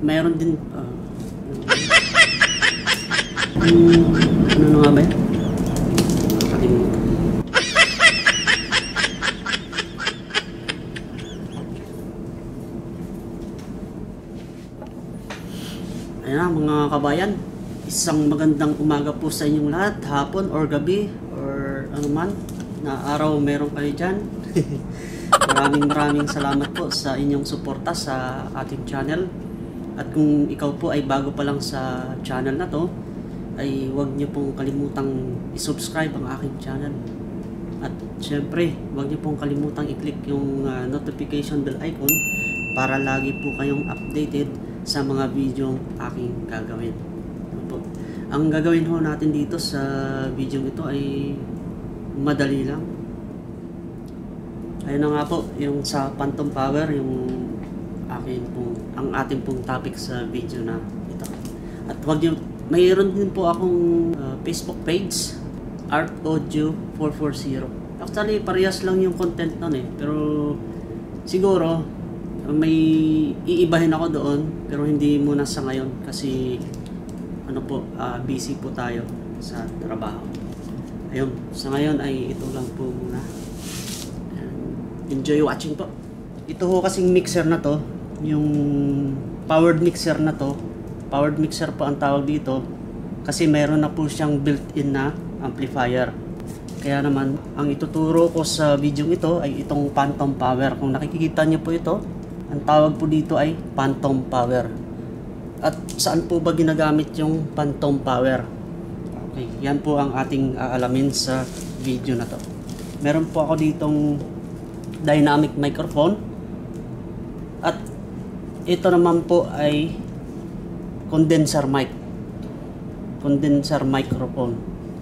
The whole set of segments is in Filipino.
Mayroon din ano nga ba yun? Nakalimutan. Ayan na mga kabayan, isang magandang umaga po sa inyong lahat, hapon or gabi or ano man na araw meron kayo dyan. Maraming salamat po sa inyong suporta sa ating channel. At kung ikaw po ay bago pa lang sa channel na to, ay huwag niyo pong kalimutang i-subscribe ang aking channel. At syempre, huwag niyo pong kalimutang i-click yung notification bell icon para lagi po kayong updated sa mga video aking gagawin. Ang gagawin ho natin dito sa video ito ay madali lang. Ayun na nga po, yung sa Phantom Power, yung ang ating pong topic sa video na ito. At wag niyo, mayroon din po akong Facebook page, Art Audio 440. Actually, parehas lang yung content nun eh. Pero siguro may iibahin ako doon, pero hindi muna sa ngayon kasi ano po, busy po tayo sa trabaho. Ayun, sa ngayon ay ito lang po muna. Enjoy watching po. Ito ho kasing mixer na to, yung powered mixer na to, powered mixer po ang tawag dito kasi mayroon na po siyang built-in na amplifier. Kaya naman, ang ituturo ko sa video ito ay itong Phantom Power. Kung nakikita niyo po ito, ang tawag po dito ay Phantom Power. At saan po ba ginagamit yung Phantom Power? Okay, yan po ang ating aalamin sa video na to. Meron po ako ditong dynamic microphone at ito naman po ay condenser microphone.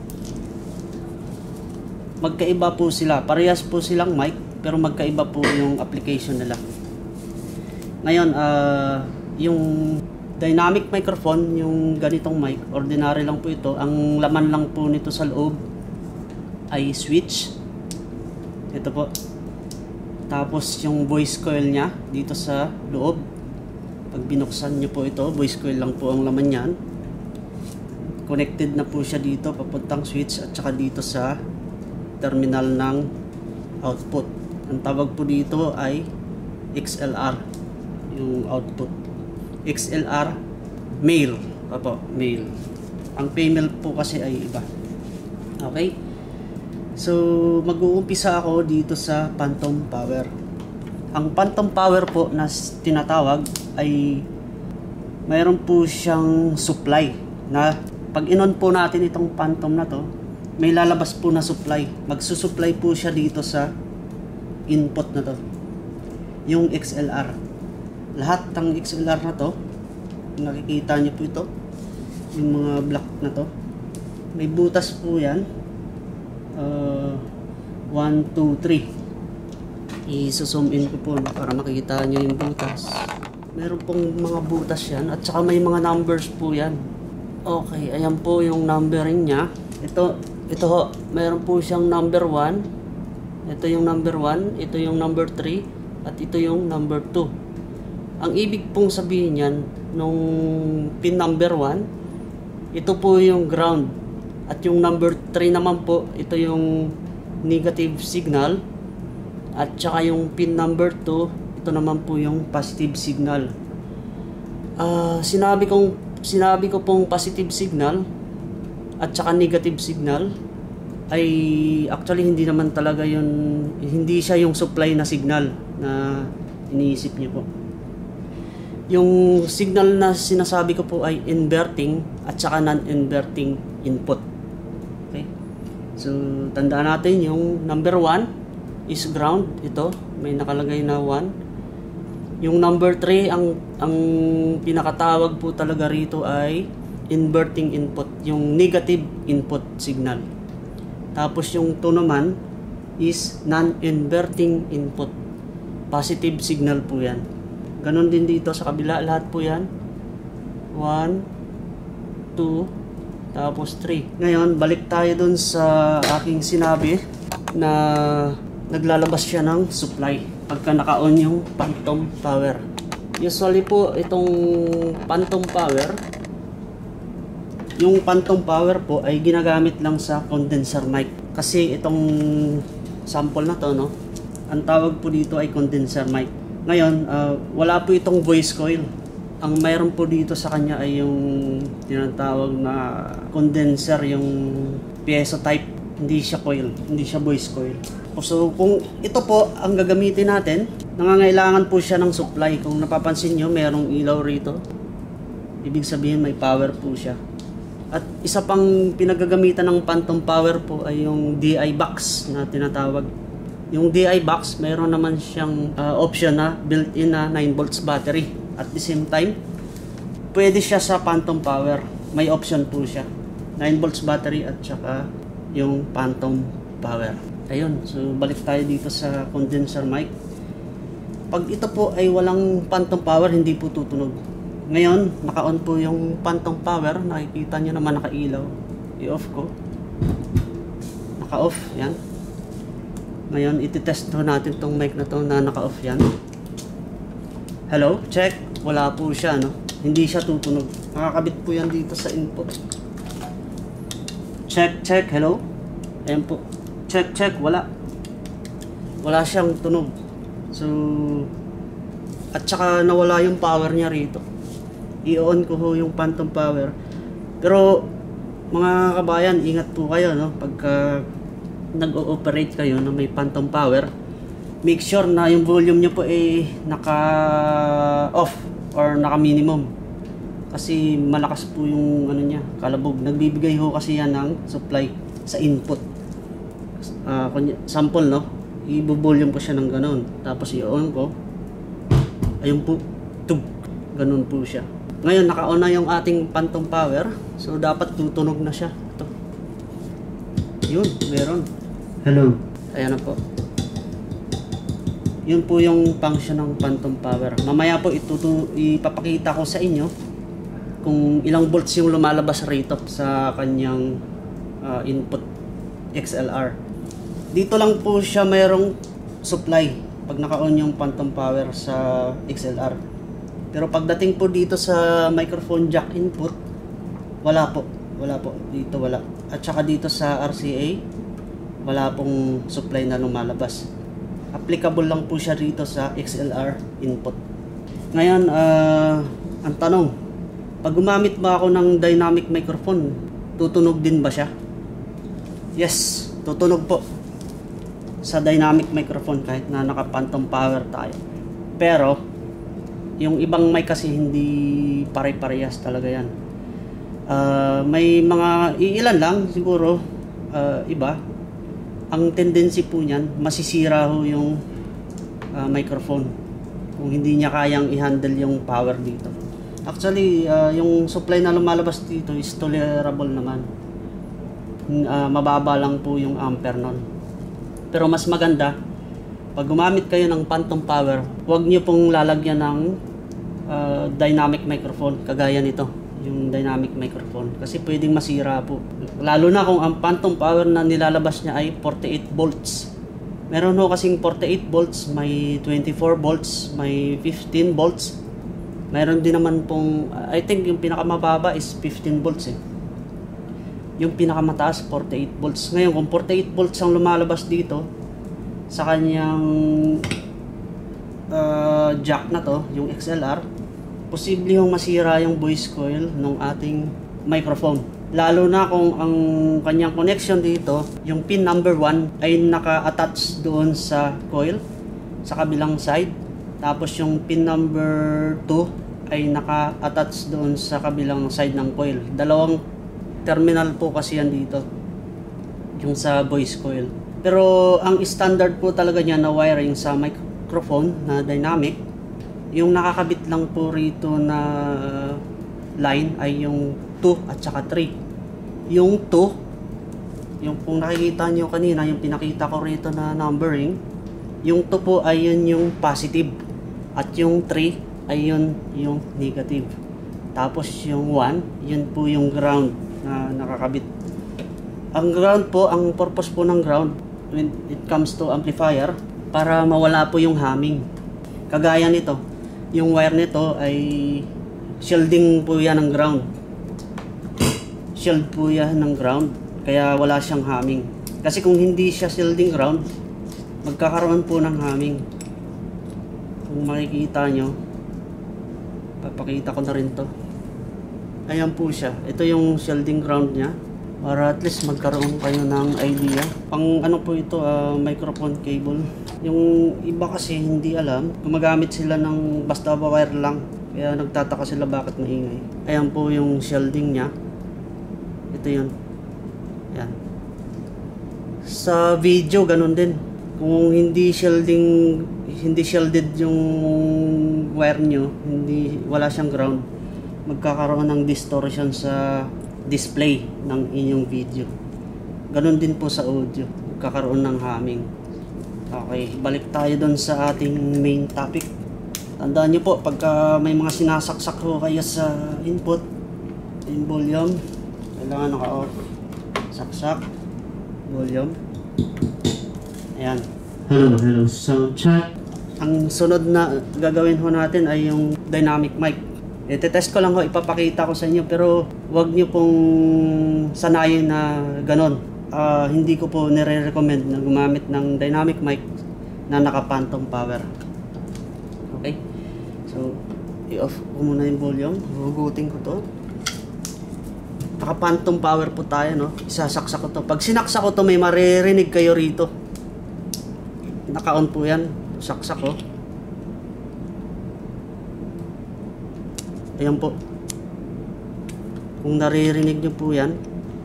Magkaiba po sila, parehas po silang mic pero magkaiba po yung application nila. Ngayon, yung dynamic microphone, yung ganitong mic, ordinary lang po ito. Ang laman lang po nito sa loob ay switch. Ito po. Tapos yung voice coil nya dito sa loob. Pag binuksan nyo po ito, voice coil lang po ang laman yan. Connected na po siya dito, papuntang switch at saka dito sa terminal ng output. Ang tawag po dito ay XLR, yung output. XLR male. Opo, male. Ang female po kasi ay iba. Okay? So, mag-uumpisa ako dito sa Phantom Power. Ang Phantom Power po na tinatawag ay mayroon po siyang supply na pag inon po natin itong Phantom na to, may lalabas po na supply. Magsusupply po siya dito sa input na to. Yung XLR. Lahat ng XLR na to, nakikita niyo po ito, yung mga block na to, may butas po yan. 1, 2, 3. I-zoom in ko po para makikita nyo yung butas. Meron pong mga butas yan at saka may mga numbers po yan. Okay, ayan po yung numbering nya. Ito ho, meron po siyang number 1. Ito yung number 1, ito yung number 3 at ito yung number 2. Ang ibig pong sabihin yan, nung pin number 1, ito po yung ground. At yung number 3 naman po, ito yung negative signal. At saka yung pin number 2, ito naman po yung positive signal. Sinabi ko pong positive signal at saka negative signal ay actually hindi naman talaga yun, hindi siya yung supply na signal na iniisip niyo po. Yung signal na sinasabi ko po ay inverting at saka non-inverting input. Okay? So, tandaan natin yung number 1 is ground. Ito, may nakalagay na 1. Yung number 3, ang pinakatawag po talaga rito ay inverting input. Yung negative input signal. Tapos yung 2 naman is non-inverting input. Positive signal po yan. Ganon din dito sa kabila, lahat po yan. 1, 2, tapos 3. Ngayon, balik tayo dun sa aking sinabi na naglalabas siya ng supply pagka naka-on yung Phantom Power. Usually po itong phantom power, yung phantom power po ay ginagamit lang sa condenser mic. Kasi itong sample na to, no, ang tawag po dito ay condenser mic. Ngayon, wala po itong voice coil. Ang mayroon po dito sa kanya ay yung tinatawag na condenser, yung piezo type. Hindi siya coil, hindi siya voice coil. So kung ito po ang gagamitin natin, nangangailangan po siya ng supply. Kung napapansin nyo, mayroong ilaw rito. Ibig sabihin may power po siya. At isa pang pinagagamitan ng phantom power po ay yung DI box na tinatawag. Yung DI box, mayroon naman siyang option na built-in na 9 volts battery. At the same time, pwede siya sa phantom power. May option po siya. 9 volts battery at saka yung phantom power. Ayun, so balik tayo dito sa condenser mic. Pag ito po ay walang phantom power, hindi po tutunog. Ngayon, naka-on po yung phantom power. Nakikita nyo naman naka-ilaw. I-off ko. Naka-off, yan. Ngayon, ititest natin tong mic na to na naka-off yan. Hello, check. Wala po siya, no? Hindi siya tutunog. Nakakabit po yan dito sa input. Check, check, hello. Ayan po. Check, check, wala. Wala siyang tunog. So, at saka nawala yung power niya rito. I-on ko ho yung phantom power. Pero, mga kabayan, ingat po kayo, no? Pagka nag-ooperate kayo na may phantom power, make sure na yung volume nyo po ay naka-off or naka-minimum. Kasi malakas po yung ano niya, kalabog. Nagbibigay ho kasi yan ng supply sa input. Sample, no? I-volume ko siya ng ganun. Tapos i-on ko. Ayun po. Tug. Ganun po siya. Ngayon, naka-on na yung ating phantom power. So, dapat tutunog na siya. Ito. Yun, meron. Hello. Ayan na po. Yun po yung function ng phantom power. Mamaya po ipapakita ko sa inyo kung ilang volts yung lumalabas rito sa kanyang input XLR. Dito lang po siya mayroong supply pag naka-on yung phantom power sa XLR. Pero pagdating po dito sa microphone jack input, wala po. Wala po. Dito wala. At saka dito sa RCA, wala pong supply na lumalabas. Applicable lang po siya dito sa XLR input. Ngayon, ang tanong, pag gumamit ba ako ng dynamic microphone, tutunog din ba siya? Yes, tutunog po sa dynamic microphone kahit na naka-phantom power tayo. Pero, yung ibang mic kasi hindi pare-parehas talaga yan. May mga iilan lang siguro, iba. Ang tendency po niyan, masisira ho yung microphone kung hindi niya kayang i-handle yung power dito. Actually, yung supply na lumalabas dito is tolerable naman. Mababa lang po yung ampere nun. Pero mas maganda, pag gumamit kayo ng phantom power, huwag nyo pong lalagyan ng dynamic microphone, kagaya nito, yung dynamic microphone. Kasi pwedeng masira po. Lalo na kung ang phantom power na nilalabas niya ay 48 volts. Meron ho kasing 48 volts, may 24 volts, may 15 volts. Mayroon din naman pong, I think yung pinakamababa is 15 volts eh. Yung pinakamataas, 48 volts. Ngayon, kung 48 volts ang lumalabas dito, sa kanyang jack na to, yung XLR, posible yung masira yung voice coil ng ating microphone. Lalo na kung ang kanyang connection dito, yung pin number 1 ay naka-attach doon sa coil, sa kabilang side. Tapos yung pin number 2 ay naka-attach doon sa kabilang side ng coil. Dalawang terminal po kasi yan dito, yung sa voice coil. Pero ang standard po talaga niya na wiring sa microphone na dynamic, yung nakakabit lang po rito na line ay yung 2 at saka 3. Yung 2, yung kung nakikita nyo kanina, yung pinakita ko rito na numbering, yung 2 po ay yun yung positive. At yung 3 ay yun yung negative. Tapos yung 1, yun po yung ground na nakakabit. Ang ground po, ang purpose po ng ground when it comes to amplifier, para mawala po yung humming. Kagaya nito, yung wire nito ay shielding po yan ng ground. Shield po yan ng ground, kaya wala siyang humming. Kasi kung hindi siya shielding ground, magkakaroon po ng humming. Kung makikita nyo, papakita ko na rin to. Ayan po siya. Ito yung shielding ground niya, para at least magkaroon kayo ng idea. Pang ano po ito, microphone cable. Yung iba kasi hindi alam, gumagamit sila ng basta wire lang, kaya nagtataka sila bakit maingay. Ayan po yung shielding niya. Ito yun. Ayan. Sa video ganun din. Kung hindi shielded yung wire nyo, wala siyang ground, magkakaroon ng distortion sa display ng inyong video. Ganun din po sa audio, magkakaroon ng humming. Okay, balik tayo doon sa ating main topic. Tandaan nyo po, pagka may mga sinasaksak ko kaya sa input, yung volume, kailangan naka-off. Saksak, volume. Ayan. Hello, sound check. Ang sunod na gagawin ho natin ay yung dynamic mic. Itetest ko lang ho, ipapakita ko sa inyo, pero wag nyo pong sanayin na ganon. Hindi ko po nire-recommend na gumamit ng dynamic mic na naka-phantom power. Okay? So, i-off ko muna yung volume. Hugutin ko to. Naka-phantom power po tayo, no? Isasaksak ko to. Pag sinaksak ko to, may maririnig kayo rito. Naka-on po yan. Saksak ko. Ayan po. Kung naririnig nyo po yan.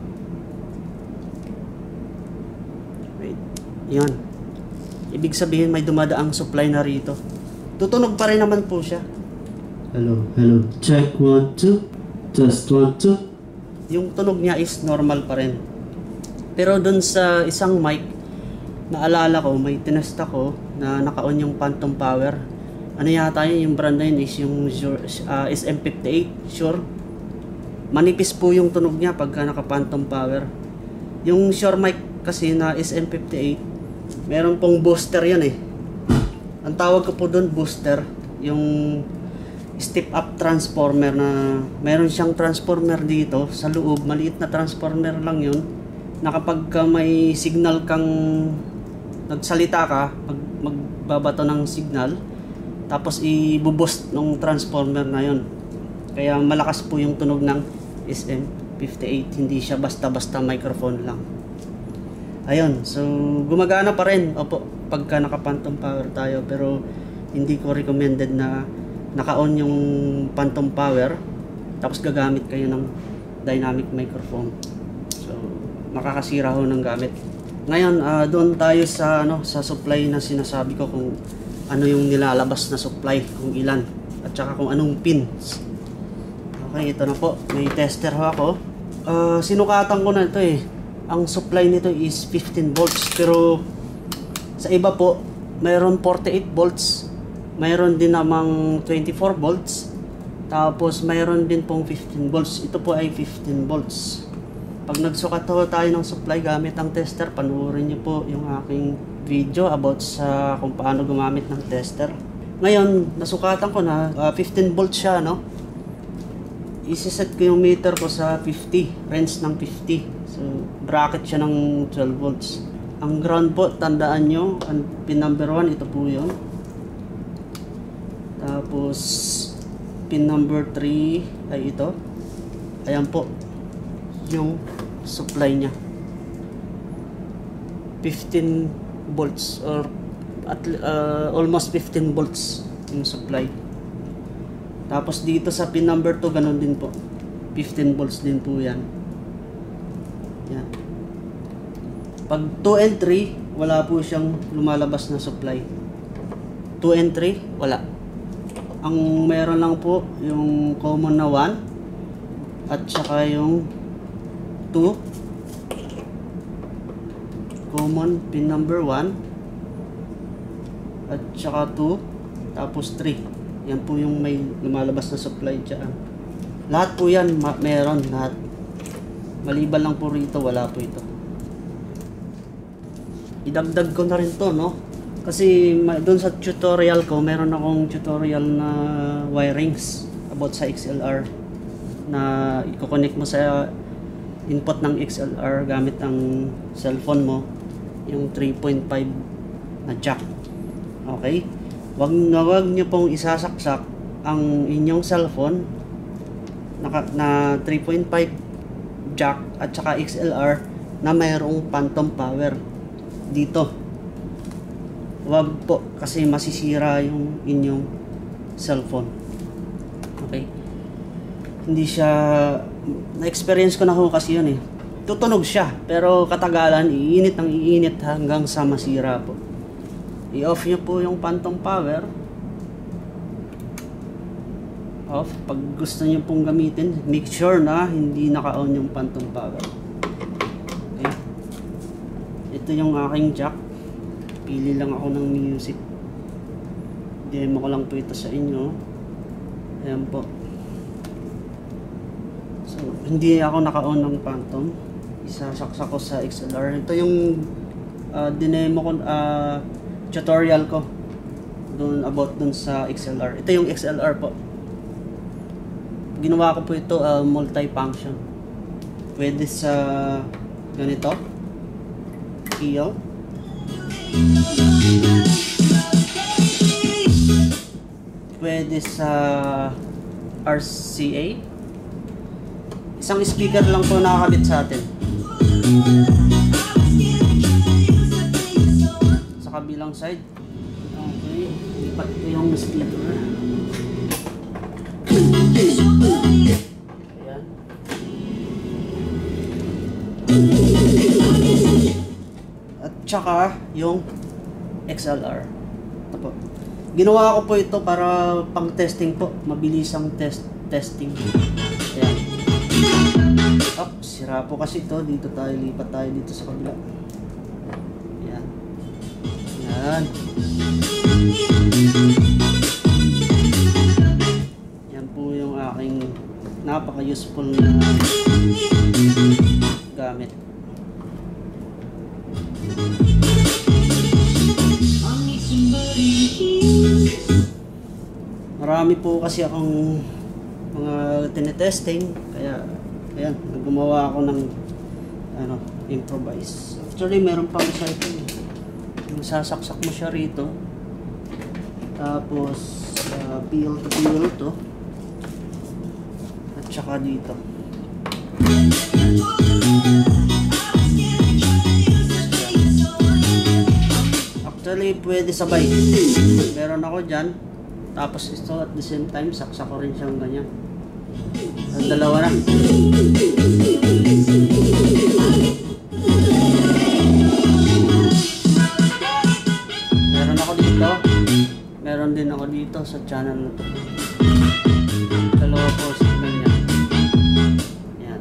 Wait. Yan. Ibig sabihin may dumadaang supply na rito. Tutunog pa rin naman po siya. Hello, check 1, 2. Test 1, 2. Yung tunog niya is normal pa rin. Pero dun sa isang mic, naalala ko, may tinest ako na naka-on yung phantom power. Ano yata yun, yung brand na yun is yung SM58, Shure. Manipis po yung tunog niya pagka naka-phantom power. Yung Shure mic kasi na SM58, meron pong booster yan eh. Ang tawag ko po doon booster, yung step up transformer na meron siyang transformer dito sa loob, maliit na transformer lang yun, na kapag may signal kang nagsalita ka, magbabato ng signal, tapos i-boost ng transformer na yon. Kaya malakas po yung tunog ng SM58, hindi siya basta-basta microphone lang. Ayun, so gumagana pa rin, opo, pagka naka-phantom power tayo, pero hindi ko recommended na naka-on yung phantom power tapos gagamit kayo ng dynamic microphone. So makakasira ho ng gamit. Ngayon, doon tayo sa sa supply na sinasabi ko, kung ano yung nilalabas na supply, kung ilan, at saka kung anong pins. Okay, ito na po. May tester ho ako. Sinukatan ko na ito eh. Ang supply nito is 15 volts, pero sa iba po, mayroon 48 volts. Mayroon din namang 24 volts. Tapos mayroon din pong 15 volts. Ito po ay 15 volts. Pag nagsukat ho tayo ng supply gamit ang tester, panoorin nyo po yung aking video about sa kung paano gumamit ng tester. Ngayon, nasukatan ko na 15 volts siya, no? Isiset ko yung meter ko sa 50, range ng 50. So, bracket siya ng 12 volts. Ang ground po, tandaan nyo, ang pin number 1, ito po yun. Tapos, pin number 3 ay ito. Ayan po yung supply nya, 15 volts or almost 15 volts yung supply. Tapos dito sa pin number 2 ganun din po, 15 volts din po yan. Yan. Pag 2 and 3 wala po siyang lumalabas na supply. 2 and 3 wala. Ang meron lang po yung common na 1 at saka yung 2, common pin number 1 at saka 2, tapos 3. Yan po yung may lumalabas na supply dyan. Lahat po yan meron, lahat. Maliban lang po rito, wala po ito. Idagdag ko na rin to, no? Kasi doon sa tutorial ko, meron akong tutorial na wirings about sa XLR na i-connect mo sa input ng XLR gamit ang cellphone mo, yung 3.5 na jack. Okay? Wag niyo pong isasaksak ang inyong cellphone na 3.5 jack at saka XLR na mayroong phantom power dito. Wag po, kasi masisira yung inyong cellphone. Okay? Hindi siya, na-experience ko na ho kasi yun eh. Tutunog siya, pero katagalan, iinit ang iinit hanggang sa masira po. I-off nyo po yung phantom power. Off. Pag gusto nyo pong gamitin, make sure na hindi naka-on yung phantom power. Okay. Ito yung aking jack. Pili lang ako ng music. Demo ko lang po ito sa inyo. Ayan po. So, hindi ako naka-on ng phantom. Isasaksak ko sa XLR. Ito yung dinemo ko, tutorial ko doon about dun sa XLR. Ito yung XLR po. Ginawa ko po ito multi-function. Pwede sa ganito. Iyo. Pwede sa RCA. Isang speaker lang po nakakabit sa atin. Sa kabilang side. Okay, lipat ko yung speaker. Ayan. At saka yung XLR. Ito po. Ginawa ko po ito para pang testing po. Mabilis ang testing. Ayan. Oh, sira po kasi ito. Dito tayo, lipat tayo dito sa kabila. Ayan. Ayan. Yan po yung aking napaka-useful na gamit. Marami po kasi akong mga tinetesting, kaya ayan, gumawa ako ng improvise. Actually, meron pang isa ito. Yung sasaksak mo siya rito. Tapos peel to peel to. At saka dito. Actually, pwede sabay. Meron ako dyan. Tapos ito at the same time, saksak ko rin siyang ganyan. Ang dalawa na. Meron ako dito. Meron din ako dito sa channel na to. Dalawa po signal niya. Yan.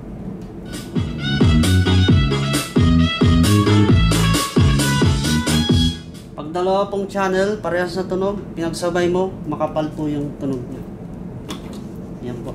Pag dalawa pong channel, parehas na tunog, pinagsabay mo, makapal po yung tunog niya. Yan po.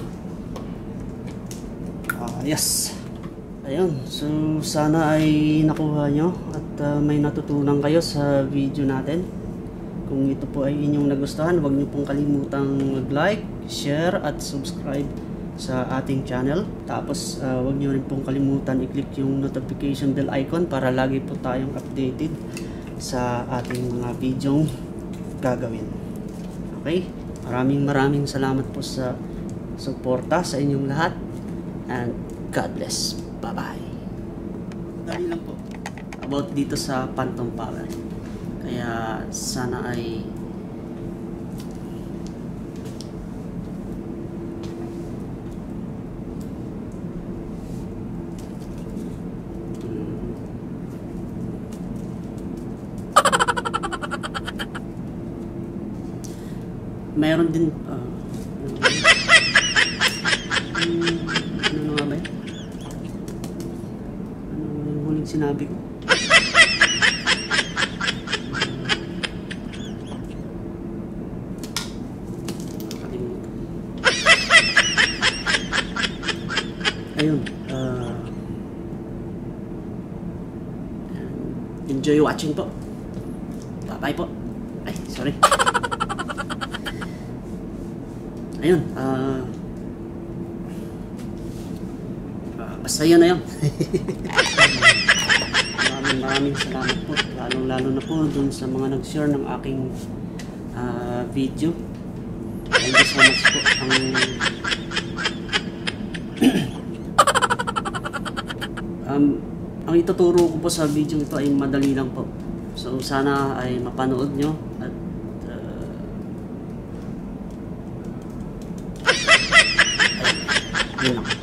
Yes. Ayun. So, sana ay nakuha nyo at may natutunan kayo sa video natin. Kung ito po ay inyong nagustuhan, huwag nyo pong kalimutang mag-like, share, at subscribe sa ating channel. Tapos, huwag nyo rin pong kalimutan i-click yung notification bell icon para lagi po tayong updated sa ating mga videong gagawin. Okay? Maraming salamat po sa suporta sa inyong lahat. And God bless. Bye-bye. Dali lang po about dito sa phantom power. Kaya sana ay meron din ano nga ba yun? Ano yung huling sinabi ko? Ayun, enjoy watching po. Bye po. Ay, sorry. Ayun, basta yun na yun. Maraming salamat po. Lalo na po dun sa mga nag-share ng aking video. Thank you so much po. Ang ituturo ko po sa video ito ay madali lang po. So sana ay mapanood nyo at yun lang.